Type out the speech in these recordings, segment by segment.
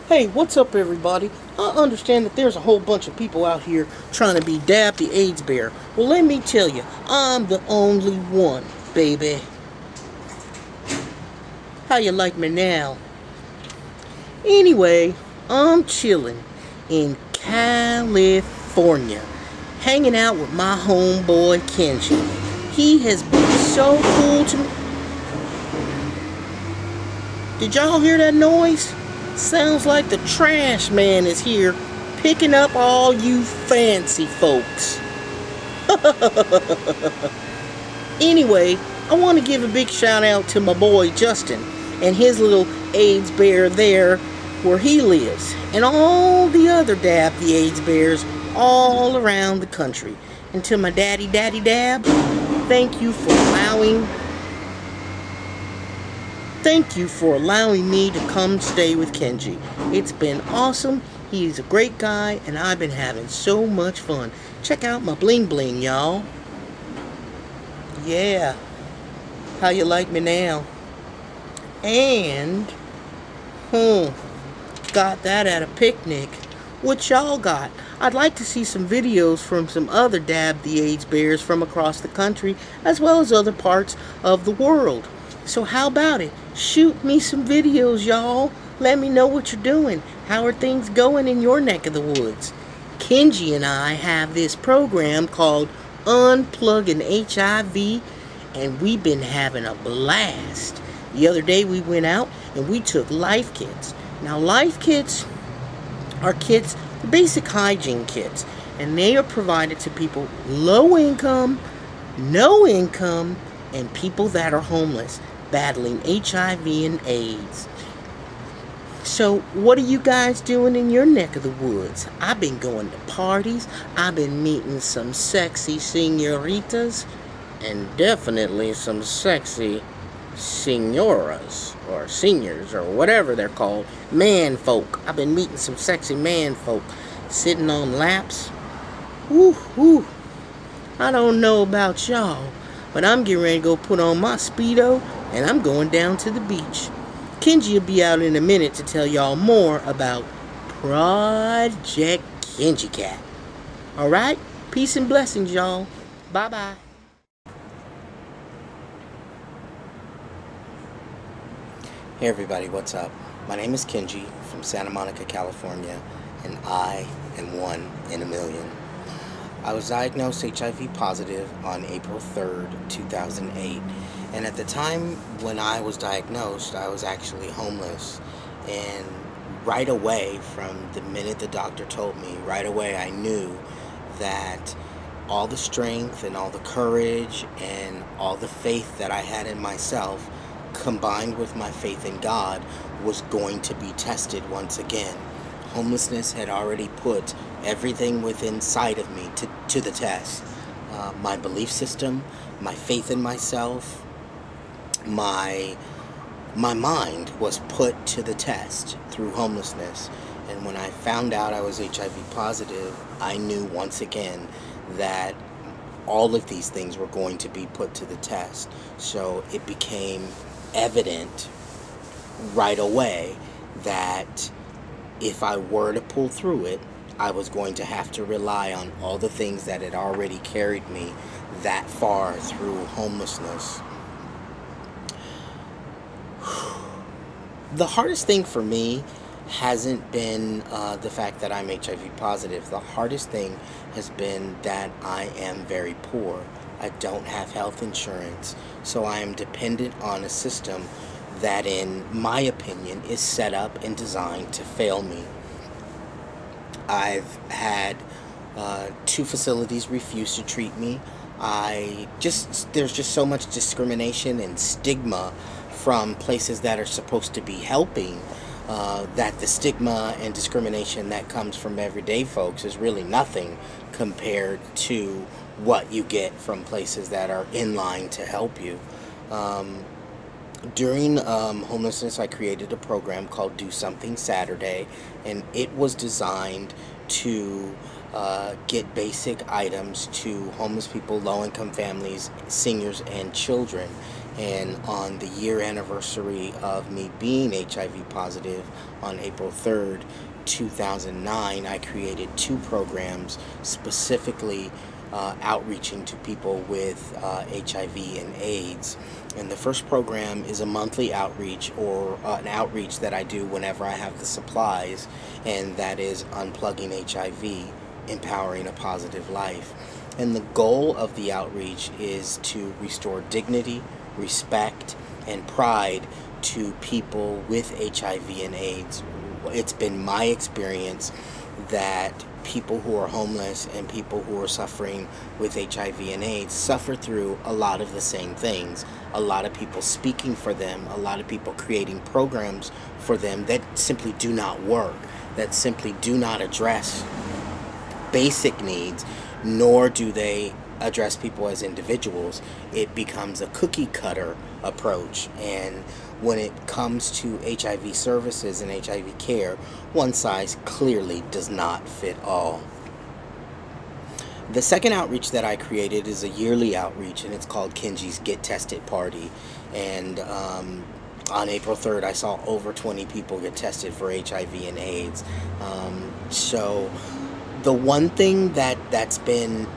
Hey, what's up everybody? I understand that there's a whole bunch of people out here trying to be Dab the AIDS Bear. Well, let me tell you, I'm the only one, baby. How you like me now? Anyway, I'm chilling in California, hanging out with my homeboy Kenji. He has been so cool to me. Did y'all hear that noise? Sounds like the trash man is here picking up all you fancy folks. Anyway, I want to give a big shout out to my boy Justin and his little AIDS bear there where he lives, and all the other Dab the AIDS bears all around the country. And to my daddy Dab, thank you for allowing me to come stay with Kenji. It's been awesome. He's a great guy, and I've been having so much fun. Check out my bling bling, y'all. Yeah. How you like me now? And, got that at a picnic. What y'all got? I'd like to see some videos from some other Dab the AIDS bears from across the country, as well as other parts of the world. So how about it? Shoot me some videos, y'all. Let me know what you're doing. How are things going in your neck of the woods? Kenji and I have this program called Unplugging HIV, and we've been having a blast. The other day we went out and we took life kits. Now life kits are kits, basic hygiene kits, and they are provided to people low income, no income, and people that are homeless, battling HIV and AIDS. So what are you guys doing in your neck of the woods? I've been going to parties. I've been meeting some sexy senoritas, and definitely some sexy senoras or seniors or whatever they're called, man folk. I've been meeting some sexy man folk sitting on laps. Woo. I don't know about y'all, but I'm getting ready to go put on my Speedo, and I'm going down to the beach. Kenji will be out in a minute to tell y'all more about Project Kenji Cat. Alright? Peace and blessings, y'all. Bye-bye. Hey everybody, what's up? My name is Kenji from Santa Monica, California, and I am one in a million. I was diagnosed HIV positive on April 3rd, 2008, and at the time when I was diagnosed, I was actually homeless, and right away, from the minute the doctor told me, right away I knew that all the strength and all the courage and all the faith that I had in myself, combined with my faith in God, was going to be tested once again. Homelessness had already put everything within sight of me to the test. My belief system, my faith in myself, my mind was put to the test through homelessness. And when I found out I was HIV positive, I knew once again that all of these things were going to be put to the test. So it became evident right away that if I were to pull through it, I was going to have to rely on all the things that had already carried me that far through homelessness. The hardest thing for me hasn't been the fact that I'm HIV positive. The hardest thing has been that I am very poor. I don't have health insurance, so I am dependent on a system that, in my opinion, is set up and designed to fail me. I've had 2 facilities refuse to treat me. There's just so much discrimination and stigma from places that are supposed to be helping, that the stigma and discrimination that comes from everyday folks is really nothing compared to what you get from places that are in line to help you. During homelessness, I created a program called Do Something Saturday, and it was designed to get basic items to homeless people, low-income families, seniors, and children. And on the year anniversary of me being HIV positive on April 3rd, 2009, I created 2 programs specifically outreaching to people with HIV and AIDS. And the first program is a monthly outreach, or an outreach that I do whenever I have the supplies, and that is Unplugging HIV, Empowering a Positive Life. And the goal of the outreach is to restore dignity, respect, and pride to people with HIV and AIDS. It's been my experience that people who are homeless and people who are suffering with HIV and AIDS suffer through a lot of the same things. A lot of people speaking for them, a lot of people creating programs for them that simply do not work, that simply do not address basic needs, nor do they address people as individuals. It becomes a cookie cutter approach, and when it comes to HIV services and HIV care, one size clearly does not fit all. The second outreach that I created is a yearly outreach, and it's called Kenji's Get Tested Party. And on April 3rd, I saw over 20 people get tested for HIV and AIDS. So the one thing that's been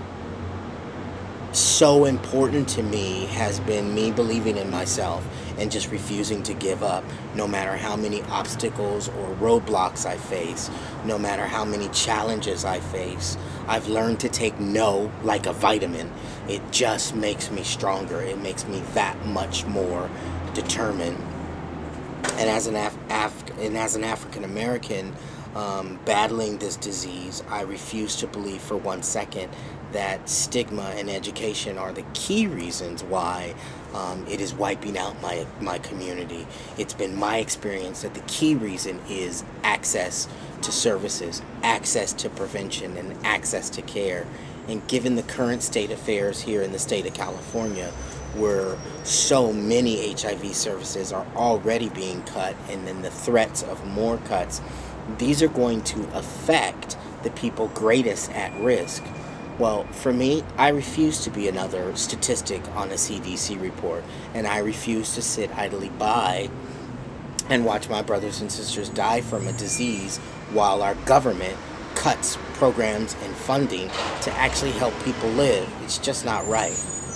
so important to me has been me believing in myself and just refusing to give up, no matter how many obstacles or roadblocks I face, no matter how many challenges I face. I've learned to take no like a vitamin. It just makes me stronger. It makes me that much more determined. And as an African American battling this disease, I refuse to believe for 1 second that stigma and education are the key reasons why it is wiping out my community. It's been my experience that the key reason is access to services, access to prevention, and access to care. And given the current state affairs here in the state of California, where so many HIV services are already being cut, and then the threats of more cuts, these are going to affect the people greatest at risk. Well, for me, I refuse to be another statistic on a CDC report, and I refuse to sit idly by and watch my brothers and sisters die from a disease while our government cuts programs and funding to actually help people live. It's just not right.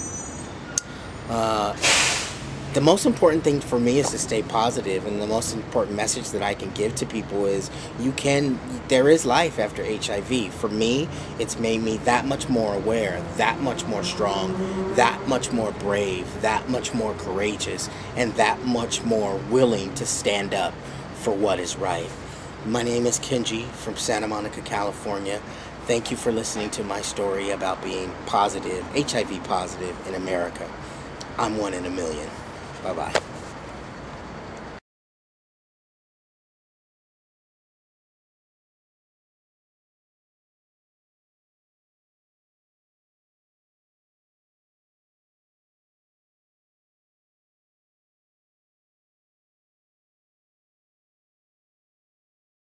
The most important thing for me is to stay positive, and the most important message that I can give to people is there is life after HIV. For me, it's made me that much more aware, that much more strong, that much more brave, that much more courageous, and that much more willing to stand up for what is right. My name is Kenji from Santa Monica, California. Thank you for listening to my story about being positive, HIV positive in America. I'm one in a million. Bye-bye.